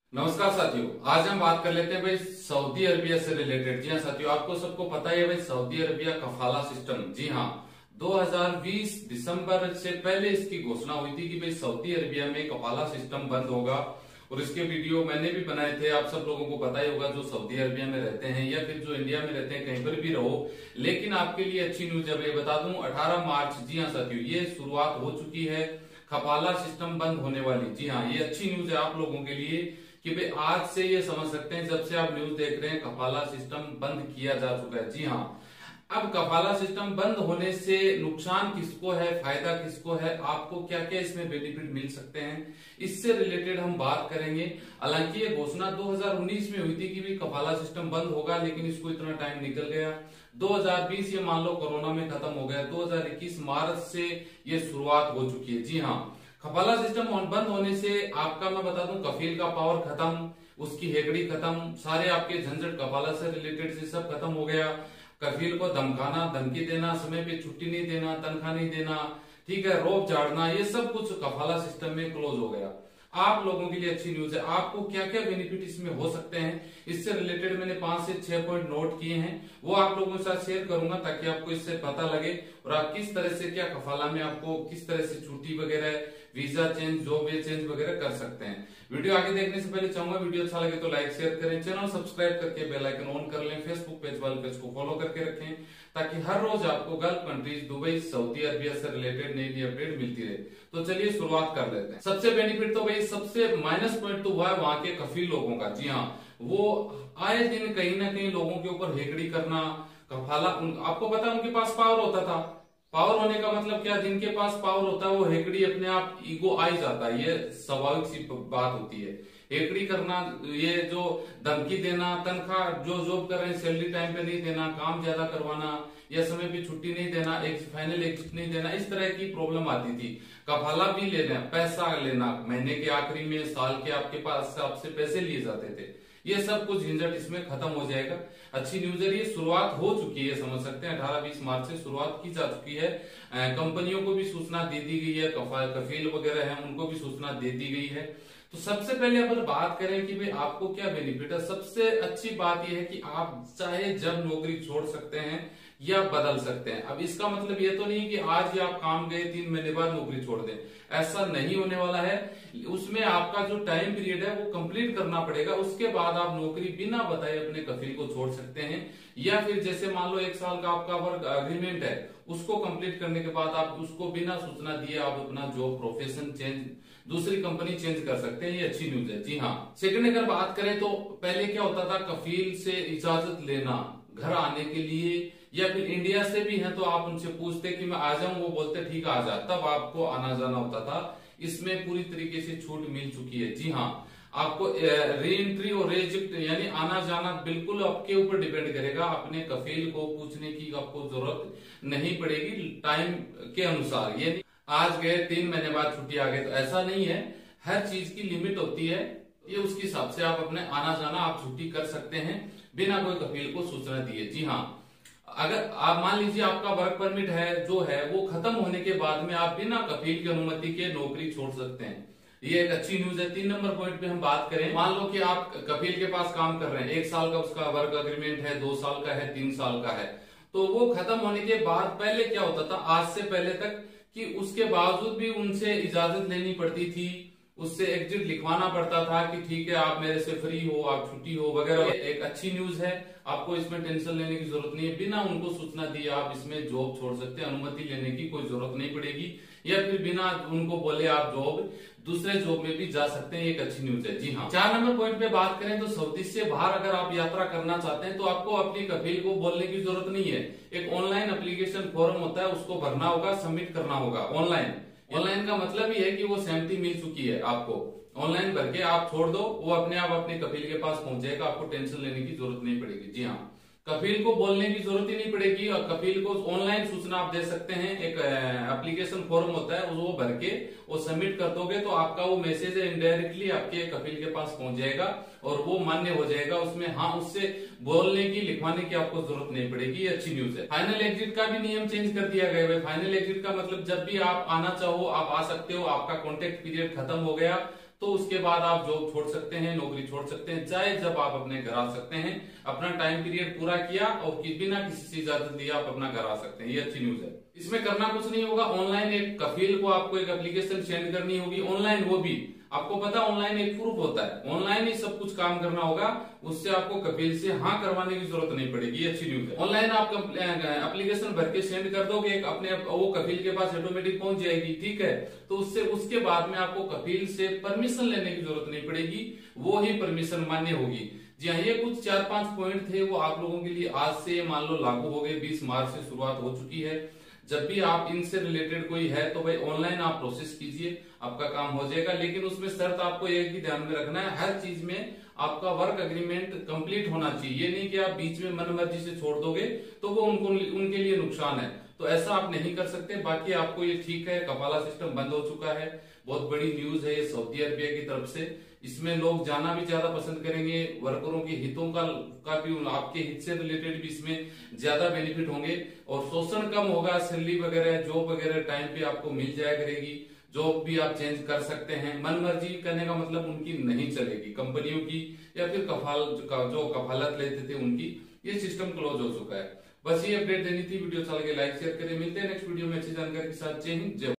नमस्कार साथियों, आज हम बात कर लेते हैं भाई सऊदी अरबिया से रिलेटेड। जी हाँ साथियों, आपको सबको पता है भाई सऊदी अरबिया कफाला सिस्टम। जी हाँ, 2020 दिसंबर से पहले इसकी घोषणा हुई थी कि भाई सऊदी अरबिया में कफाला सिस्टम बंद होगा और इसके वीडियो मैंने भी बनाए थे। आप सब लोगों को पता ही होगा जो सऊदी अरबिया में रहते हैं या फिर जो इंडिया में रहते हैं, कहीं पर भी रहो। लेकिन आपके लिए अच्छी न्यूज है भाई, बता दूं 18 मार्च, जी हाँ साथियों, ये शुरुआत हो चुकी है कफाला सिस्टम बंद होने वाली। जी हाँ, ये अच्छी न्यूज है आप लोगों के लिए कि भाई आज से ये समझ सकते हैं, जब से आप न्यूज देख रहे हैं कफाला सिस्टम बंद किया जा चुका है। जी हाँ, अब कफाला सिस्टम बंद होने से नुकसान किसको है, फायदा किसको है, आपको क्या क्या इसमें बेनिफिट मिल सकते हैं, इससे रिलेटेड हम बात करेंगे। हालांकि ये घोषणा 2019 में हुई थी कि भी कफाला सिस्टम बंद होगा, लेकिन इसको इतना टाइम निकल गया। 2020 ये मान लो कोरोना में खत्म हो गया, 2021 मार्च से ये शुरुआत हो चुकी है। जी हाँ, कफाला सिस्टम बंद होने से आपका मैं बता दूं कफील का पावर खत्म, उसकी हेगड़ी खत्म, सारे आपके झंझट कफाला से रिलेटेड से सब खत्म हो गया। कफील को धमकाना, धमकी देना, समय पे छुट्टी नहीं देना, तनख्वाह नहीं देना, ठीक है, रोप झाड़ना, ये सब कुछ कफाला सिस्टम में क्लोज हो गया। आप लोगों के लिए अच्छी न्यूज है। आपको क्या क्या बेनिफिट इसमें हो सकते हैं, इससे रिलेटेड मैंने 5 से 6 पॉइंट नोट किए हैं, वो आप लोगों के साथ शेयर करूंगा ताकि आपको इससे पता लगे और आप किस तरह से क्या कफाला में आपको किस तरह से छुट्टी वगैरह, वीजा चेंज, जॉब चेंज वगैरह कर सकते हैं। वीडियो आगे देखने से पहले चाहूंगा वीडियो अच्छा लगे तो लाइक शेयर करें, चैनल सब्सक्राइब करके बेल आइकन ऑन कर लें, फेसबुक पेज वाले पेज को फॉलो करके रखें ताकि हर रोज आपको gulf countries, Dubai, Saudi Arabia से रिलेटेड नई नई अपडेट मिलती रहे। तो चलिए शुरुआत कर लेते हैं। सबसे बेनिफिट तो भाई सबसे माइनस पॉइंट तो हुआ है वहां के कफील लोगों का। जी हाँ, वो आए दिन कहीं ना कहीं लोगों के ऊपर हेगड़ी करना, कफाला, आपको पता है उनके पास पावर होता था। पावर होने का मतलब क्या, जिनके पास पावर होता है वो हेकड़ी अपने आप ईगो आ ही जाता है, ये स्वाभाविक सी बात होती है। हेकड़ी करना, ये जो धमकी देना, तनख्वाह जो जॉब कर रहे हैं सैलरी टाइम पे नहीं देना, काम ज्यादा करवाना या समय पे छुट्टी नहीं देना, एक फाइनल एग्जिट नहीं देना, इस तरह की प्रॉब्लम आती थी। कफाला भी लेना, पैसा लेना, महीने के आखिरी में, साल के आपके पास आपसे पैसे लिए जाते थे, ये सब कुछ झंझट इसमें खत्म हो जाएगा। अच्छी न्यूज है, ये शुरुआत हो चुकी है, समझ सकते हैं 18-20 मार्च से शुरुआत की जा चुकी है। कंपनियों को भी सूचना दे दी गई है, कफील वगैरह है उनको भी सूचना दे दी गई है। तो सबसे पहले अगर बात करें कि भाई आपको क्या बेनिफिट है, सबसे अच्छी बात यह है कि आप चाहे जब नौकरी छोड़ सकते हैं या बदल सकते हैं। अब इसका मतलब ये तो नहीं कि आज ही आप काम गए 3 महीने बाद नौकरी छोड़ दें, ऐसा नहीं होने वाला है। उसमें आपका जो टाइम पीरियड है वो कंप्लीट करना पड़ेगा, उसके बाद आप नौकरी बिना बताए अपने कफील को छोड़ सकते हैं। या फिर जैसे मान लो 1 साल का आपका वर्क अग्रीमेंट है, उसको कंप्लीट करने के बाद आप उसको बिना सूचना दिए आप अपना जॉब, प्रोफेशन चेंज, दूसरी कंपनी चेंज कर सकते हैं। ये अच्छी न्यूज है। जी हाँ, सेकंड अगर बात करें तो पहले क्या होता था, कफील से इजाजत लेना घर आने के लिए, या फिर इंडिया से भी है तो आप उनसे पूछते कि मैं आ जाऊं, वो बोलते ठीक आ जा, तब आपको आना जाना होता था। इसमें पूरी तरीके से छूट मिल चुकी है। जी हाँ, आपको री एंट्री और रेजिक्ट यानी आना जाना बिल्कुल आपके ऊपर डिपेंड करेगा, अपने कफील को पूछने की आपको जरूरत नहीं पड़ेगी टाइम के अनुसार। ये आज गए 3 महीने बाद छुट्टी आ गई, तो ऐसा नहीं है, हर चीज की लिमिट होती है, ये उसके हिसाब से आप अपने आना जाना आप छुट्टी कर सकते हैं बिना कोई कफील को सूचना दिए। जी हाँ, अगर आप मान लीजिए आपका वर्क परमिट है जो है वो खत्म होने के बाद में आप बिना कफील की अनुमति के नौकरी छोड़ सकते हैं, ये एक अच्छी न्यूज है। 3 नंबर पॉइंट पे हम बात करें, मान लो कि आप कफील के पास काम कर रहे हैं, 1 साल का उसका वर्क अग्रीमेंट है, 2 साल का है, 3 साल का है, तो वो खत्म होने के बाद पहले क्या होता था, आज से पहले तक, कि उसके बावजूद भी उनसे इजाजत लेनी पड़ती थी, उससे एग्जिट लिखवाना पड़ता था कि ठीक है आप मेरे से फ्री हो, आप छुट्टी हो वगैरह। एक अच्छी न्यूज है, आपको इसमें टेंशन लेने की जरूरत नहीं है, बिना उनको सूचना दिए आप इसमें जॉब छोड़ सकते हैं, अनुमति लेने की कोई जरूरत नहीं पड़ेगी, या फिर बिना उनको बोले आप जॉब दूसरे जॉब में भी जा सकते हैं। एक अच्छी न्यूज है। जी हाँ, 4 नंबर पॉइंट पे बात करें तो सऊदी से बाहर अगर आप यात्रा करना चाहते हैं तो आपको अपनी कफील को बोलने की जरूरत नहीं है। एक ऑनलाइन एप्लीकेशन फॉर्म होता है, उसको भरना होगा, सबमिट करना होगा ऑनलाइन। ऑनलाइन का मतलब ही है कि वो सहमति मिल चुकी है आपको, ऑनलाइन भर के आप छोड़ दो, वो अपने आप अपने कफील के पास पहुंच जाएगा, आपको टेंशन लेने की जरूरत नहीं पड़ेगी। जी हाँ, कफील को बोलने की जरूरत ही नहीं पड़ेगी और कफील को ऑनलाइन सूचना आप दे सकते हैं। एक एप्लीकेशन फॉर्म होता है, वो भर के वो सबमिट कर दोगे तो आपका वो मैसेज इनडायरेक्टली आपके कफील के पास पहुंच जाएगा और वो मान्य हो जाएगा उसमें। हाँ, उससे बोलने की, लिखवाने की आपको जरूरत नहीं पड़ेगी। ये अच्छी न्यूज है। फाइनल एग्जिट का भी नियम चेंज कर दिया गया है। फाइनल एग्जिट का मतलब जब भी आप आना चाहो आप आ सकते हो, आपका कॉन्टेक्ट पीरियड खत्म हो गया तो उसके बाद आप जॉब छोड़ सकते हैं, नौकरी छोड़ सकते हैं, चाहे जब आप अपने घर आ सकते हैं। अपना टाइम पीरियड पूरा किया और बिना किसी से इजाजत दिए आप अपना घर आ सकते हैं। ये अच्छी न्यूज है। इसमें करना कुछ नहीं होगा, ऑनलाइन एक कफील को आपको एक एप्लीकेशन सेंड करनी होगी ऑनलाइन। वो भी आपको पता ऑनलाइन एक प्रूफ होता है, ऑनलाइन ही सब कुछ काम करना होगा। उससे आपको कफील से हाँ करवाने की जरूरत नहीं पड़ेगी। ये अच्छी न्यूज है। ऑनलाइन आप एप्लीकेशन भर के सेंड कर दोगे, अपने वो कफील के पास ऑटोमेटिक पहुंच जाएगी, ठीक है। तो उसके बाद में आपको कफील से परमिशन लेने की जरूरत नहीं पड़ेगी, वो ही परमिशन मान्य होगी। जी हाँ, ये कुछ 4-5 पॉइंट थे, वो आप लोगों के लिए आज से मान लो लागू हो गए। 20 मार्च से शुरुआत हो चुकी है। जब भी आप इनसे रिलेटेड कोई है तो भाई ऑनलाइन आप प्रोसेस कीजिए, आपका काम हो जाएगा। लेकिन उसमें शर्त आपको एक ही ध्यान में रखना है, हर चीज में आपका वर्क एग्रीमेंट कंप्लीट होना चाहिए। ये नहीं कि आप बीच में मन मर्जी से छोड़ दोगे तो वो उनके लिए नुकसान है। तो ऐसा आप नहीं कर सकते। बाकी आपको ये ठीक है, कफाला सिस्टम बंद हो चुका है। बहुत बड़ी न्यूज है ये सऊदी अरबिया की तरफ से। इसमें लोग जाना भी ज्यादा पसंद करेंगे, वर्करों के हितों का भी, आपके हित से रिलेटेड भी इसमें ज्यादा बेनिफिट होंगे और शोषण कम होगा। सैलरी वगैरह, जॉब वगैरह टाइम पे आपको मिल जाया करेगी। जॉब भी आप चेंज कर सकते हैं। मन मर्जी करने का मतलब उनकी नहीं चलेगी, कंपनियों की या फिर जो कफालत लेते थे उनकी। ये सिस्टम क्लोज हो चुका है। बस ये अपडेट देनी थी। वीडियो अच्छा लगे लाइक शेयर करें। मिलते हैं नेक्स्ट वीडियो में अच्छी जानकारी के साथ। जय हिंद, जय